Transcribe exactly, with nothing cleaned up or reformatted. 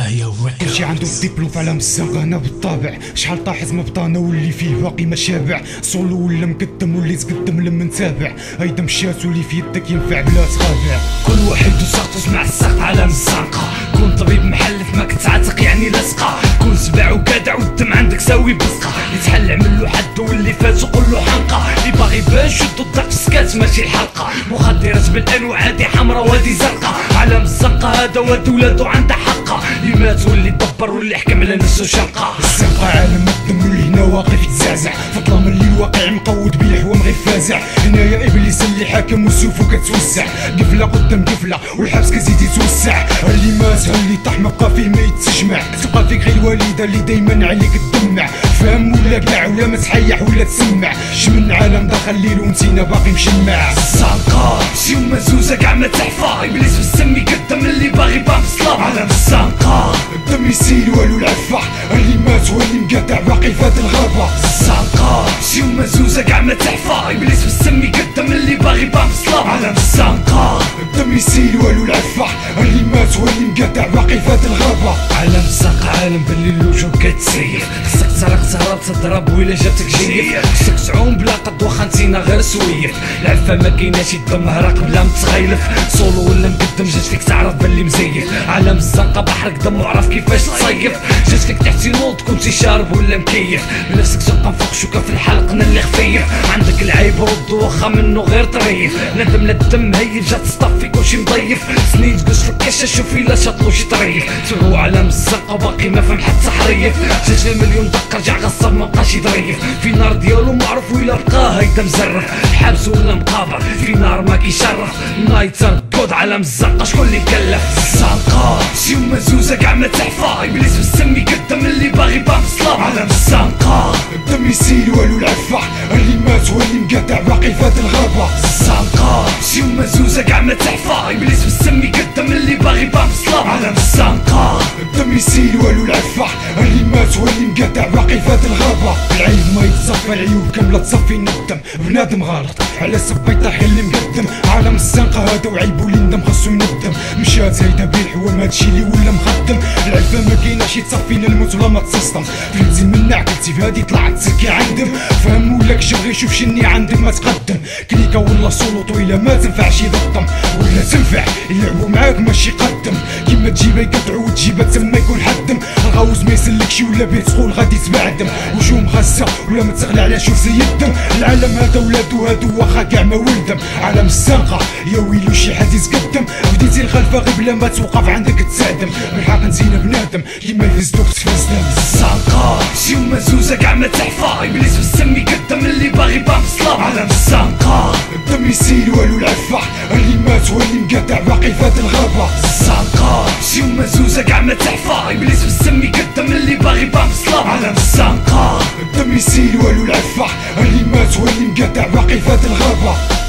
يا وكا كلشي عنده ديبلوم في عالم الزنقة. انا بالطبع شحال طاحز ما بطانة واللي فيه باقي ما شابع. صولو ولا مقدم واللي تقدم لما نتابع. هيدا مشات واللي في يدك ينفع بلا تخابع. كل واحد وساقطوش مع الساق عالم الزنقة. كون طبيب محلف ما كتعاتق يعني لصقة. كون سبع وقادع والدم عندك ساوي بصقة. اللي تحل عملو حد واللي فات وقولو حنقة. اللي باغي بان شدو الضغط سكات ماشي الحلقة. مخدرات بالانواع هادي حمرا وهادي زرقاء. عالم الزنقة هذا وهاد ولادو عندها حقة. اللي مات واللي دبر واللي حكم على نفسو شنقة. الزنقة عالم الدم واللي هنا واقف يتزعزع. فضلا من اللي الواقع مقود بالحوام غير فازع. هنايا ابليس اللي حاكم وسوفو كتوسع. قفلة قدام قفلة والحبس كيزيد يتوسع. اللي مات اللي طاح مبقى فيه ما يتسجمع. تبقى فيك غير الوالدة اللي دايما عليك تدمع. فاهم ولا كاع ولا ما تحيح ولا تسمع. شمن عالم داخل الليل ونتينا باقي مشمع. الزنقة شي هما زوزة كاع ما تحفى. ابليس في السم يقدم اللي باغي بان في الصلاب. عالم الزنقة الدم يسيل والو العفة. اللي مات هو اللي مقاطع باقي فهاد الغابة. الزنقة شي هما زوزة كاع ما تحفى. ابليس في السم يقدم اللي باغي بان في الصلاب. عالم الزنقة الدم يسيل والو العفة. اللي مات هو اللي مقاطع باقي فهاد الغابة. عالم الزنقة عالم باللي اللوجو كتسيف. خصك تسرق تهرب تضرب ويلا جاتك جيف. خصك تعوم بلا قد واخا نتينا غير سويف. العفة ما كايناش يدم هرق بلا متغيلف. صولو ولا مقدم جات فيك تعرف باللي مزيف. عالم الزنقة بحرك دم وعرف كيفاش تصيف. جات فيك تحتي نوض كنتي شارب ولا مكيف. بنفسك تبقى فوق شوكة في الحلقنا اللي خفيف. عندك العيب رد واخا منو غير طريف. ندم لا الدم هيف جات تصطفي كلشي مضيف. سنين تقص في الكاشة شوف الا شاطلو شي طريف. تبعو عالم الزنقة باقي ما فهم حتى حريف. جات في مليون دقة رجع غصب مبقاش يضريف. في نار ديالو معروف ويلا بقى هيدا مزرف. حابس ولا مقابر في نار ما كيشرف. نايتر كود عالم الزنقة شكون اللي مكلف. الزنقة شي هما زوزة كاع ما تحفى. ابليس في السم يقدم اللي باغي بان في الصلاب. عالم الزنقة الدم يسيل والو العفة. اللي مات هو اللي مقاطع باقي فهاد الغابة. الزنقة شي هما زوزة كاع ما تحفى. ابليس في السم يقدم اللي باغي بان في الصلاب. عالم الزنقة الدم يسيل والو العفة. اللي مات هو اللي مقاطع باقي فهاد الغابة. العيب ما يتصفى العيوب كاملة تصفي الندم. بنادم غلط على سبي طاح اللي مقدم. عالم الزنقة هذا وعيبو اللي ندم خاصو يندم. مشات هيدا بالحوام هادشي اللي ولا مخدم. العفة ما كايناش يتصفينا الموت ولا ما تصدم. فهمتي من عقلتي في هادي طلعت سكي عندم. فهم ولا كشف غير شوف شني عندك ما تقدم. كليكا ولا صولو طويلة ما تنفعش يضطم. ولا تنفع يلعبو معاك ماشي يقدم. كيما تجيبها يقطعو وتجيبها تما يكون حدم. الغاوز ما يسلكش ولا بيت سخول غادي تبعدم. وجوم خاصة ولا ما تغلى على شوف سيدم. العالم هذا ولادو هادو واخا كاع ما ولدم. عالم الزنقة يا ويلو شي حد يتقدم. بديتي الخلفة غير بلا ما توقف عندك تسعدم. بالحق نزينا بنادم كيما يفزدوك تفزدم. الزنقة شي هما زوزة كاع ما تحفى. ابليس في السم يقدم اللي باغي بان في الصلاب. عالم الزنقة الدم يسيل والو العفة. اللي مات هو اللي مقاطع باقي فهاد الغابة. الزنقة شي هما زوزة كاع ما تحفى. ابليس في السم يقدم اللي باغي بان في الصلاب. عالم الزنقة الدم يسيل والو العفة. اللي مات هو اللي مقاطع باقي فهاد الغابة.